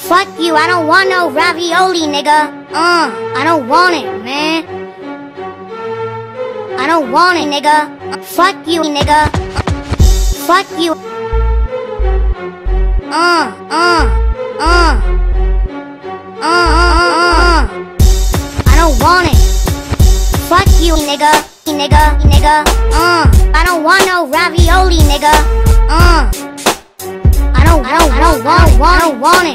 Fuck you, I don't want no ravioli, nigga. I don't want it, man. I don't want it, nigga. Fuck you, nigga. Fuck you. I don't want it. Fuck you, nigga. Nigga. I don't want no ravioli, nigga. I don't want it.